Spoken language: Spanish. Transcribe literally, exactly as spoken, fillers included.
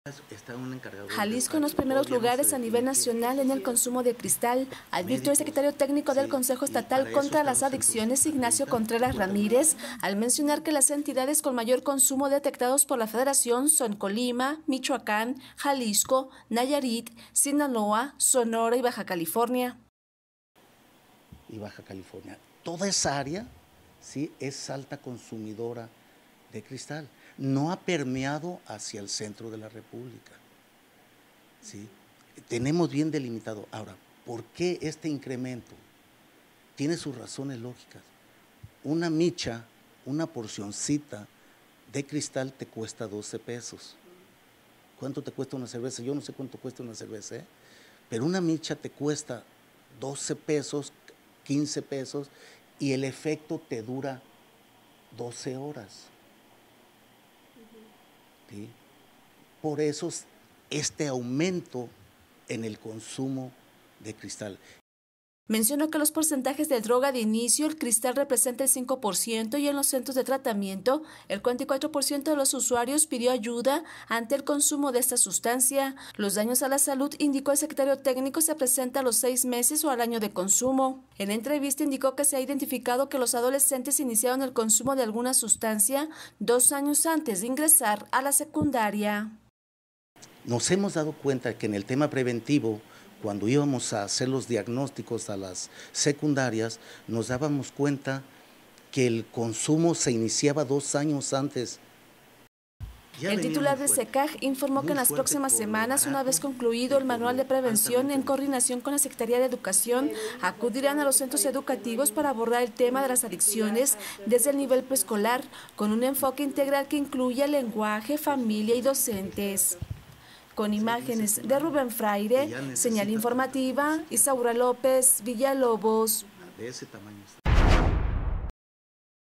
Está un encargado. Jalisco en los primeros lugares a nivel nacional en el consumo de cristal, advirtió el secretario técnico del Consejo Estatal contra las Adicciones, Ignacio Contreras Ramírez, al mencionar que las entidades con mayor consumo detectados por la Federación son Colima, Michoacán, Jalisco, Nayarit, Sinaloa, Sonora y Baja California. Y Baja California. Toda esa área, sí, es alta consumidora de cristal. No ha permeado hacia el centro de la República. ¿Sí? Tenemos bien delimitado. Ahora, ¿por qué este incremento? Tiene sus razones lógicas. Una micha, una porcioncita de cristal te cuesta doce pesos. ¿Cuánto te cuesta una cerveza? Yo no sé cuánto cuesta una cerveza, ¿eh? Pero una micha te cuesta doce pesos, quince pesos, y el efecto te dura doce horas. ¿Sí? Por eso este aumento en el consumo de cristal. Mencionó que los porcentajes de droga de inicio, el cristal representa el cinco por ciento y en los centros de tratamiento, el cuarenta y cuatro por ciento de los usuarios pidió ayuda ante el consumo de esta sustancia. Los daños a la salud, indicó el secretario técnico, se presenta a los seis meses o al año de consumo. En la entrevista indicó que se ha identificado que los adolescentes iniciaron el consumo de alguna sustancia dos años antes de ingresar a la secundaria. Nos hemos dado cuenta que en el tema preventivo, cuando íbamos a hacer los diagnósticos a las secundarias, nos dábamos cuenta que el consumo se iniciaba dos años antes. El titular de SECAG informó que en las próximas semanas, una vez concluido el manual de prevención, en coordinación con la Secretaría de Educación, acudirán a los centros educativos para abordar el tema de las adicciones desde el nivel preescolar, con un enfoque integral que incluya lenguaje, familia y docentes. Con imágenes de Rubén Fraire, señal informativa, Isaura López, Villalobos. De ese tamaño está.